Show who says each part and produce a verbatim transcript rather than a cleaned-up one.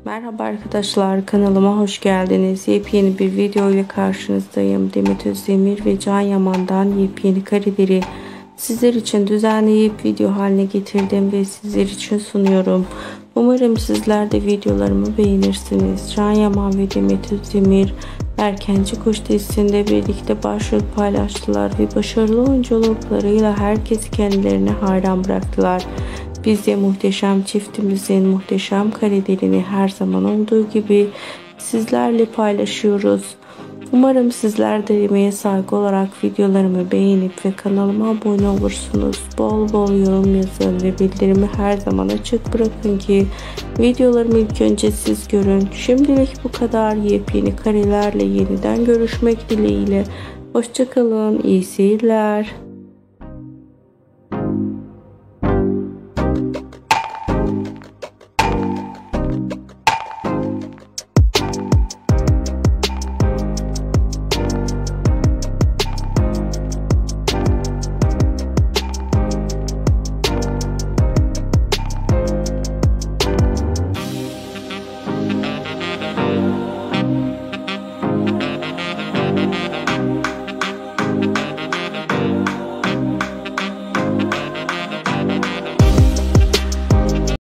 Speaker 1: Merhaba arkadaşlar, kanalıma hoş geldiniz. Yepyeni bir video ile karşınızdayım. Demet Özdemir ve Can Yaman'dan yepyeni kareleri sizler için düzenleyip video haline getirdim ve sizler için sunuyorum. Umarım sizler de videolarımı beğenirsiniz. Can Yaman ve Demet Özdemir Erkenci Kuş dizisinde birlikte başrol paylaştılar ve başarılı oyunculuklarıyla herkesi kendilerine hayran bıraktılar. Biz de muhteşem çiftimizin muhteşem karelerini her zaman olduğu gibi sizlerle paylaşıyoruz. Umarım sizler de emeğe saygı olarak videolarımı beğenip ve kanalıma abone olursunuz. Bol bol yorum yazın ve bildirimi her zaman açık bırakın ki videolarımı ilk önce siz görün. Şimdilik bu kadar. Yepyeni karelerle yeniden görüşmek dileğiyle. Hoşça kalın. İyi seyirler.